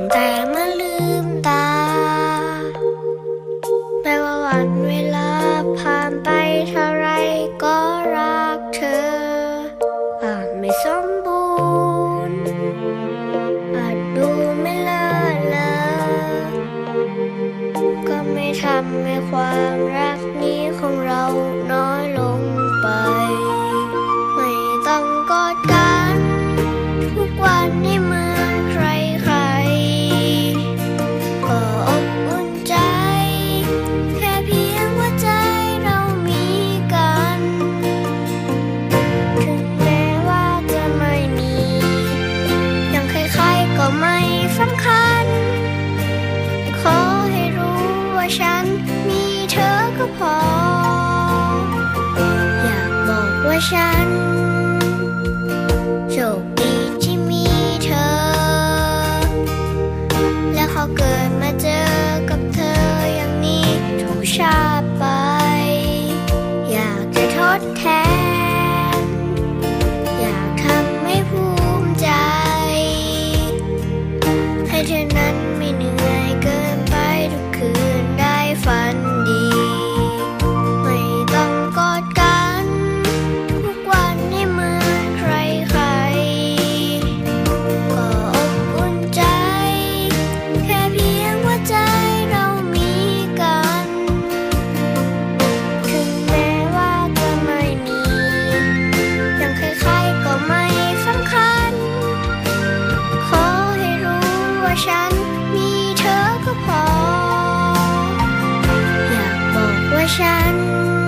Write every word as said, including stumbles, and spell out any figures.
แต่เมื่อลืมตาแม้ว่าวันเวลาผ่านไปเท่าไรก็รักเธออาจไม่สมบูรณ์อาจดูไม่เลิศเลอก็ไม่ทำให้ความรักนี้ของเราน้อยลงไปไม่ต้องกอดกันทุกวันให้เหมือนใครใครก็อบอุ่นใจแค่เพียงว่าใจเรามีกันถึงแม้ว่าจะไม่มีอย่างใครๆก็ไม่สำคัญขอให้รู้ว่าฉันมีเธอก็พออยากบอกว่าฉันโชคดีที่มีเธอและขอเกิดมาเจอกับเธออย่างนี้ทุกชาติไปอยากจะทดแทนอยากทำให้ภูมิใจให้เธอนั้นไม่เหนื่อยเกินไปทุกคืนได้ฝันดีไม่ต้องกอดกันทุกวันให้เหมือนใครใครก็อบอุ่นใจแค่เพียงว่าใจเรามีกันถึงแม้ว่าจะไม่มีอย่างใครๆก็ไม่สำคัญขอให้รู้ว่าฉันมีเธอก็พออยากบอกว่าฉัน